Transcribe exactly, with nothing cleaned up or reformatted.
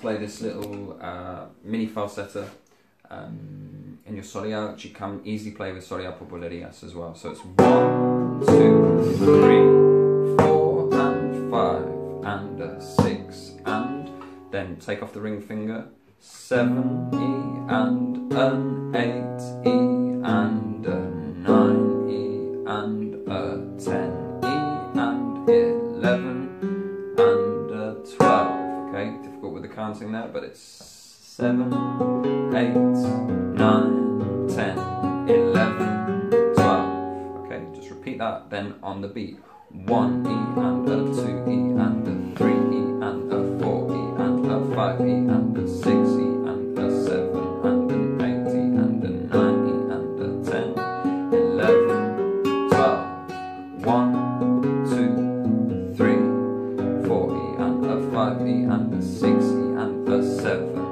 play this little uh, mini falseta um, in your Soleá, which you can easily play with Soleá por bulerías as well. So it's one, two, three, four, and five, and a six, and then take off the ring finger, seven, E, and an eight, E, and a nine, E, and a ten, E, and eleven, and a twelve. Okay, difficult with the counting there, but it's seven, eight, nine, ten, eleven, twelve. Okay, just repeat that then on the beat. One, E, and a two, E, and a three, E, and a four, E, and a five, E, and a six, E, and a seven, and an eight, E, and a nine, E, and a ten, eleven, twelve. One, two, three, four, E, and a five, E, and a six, E, and a seven.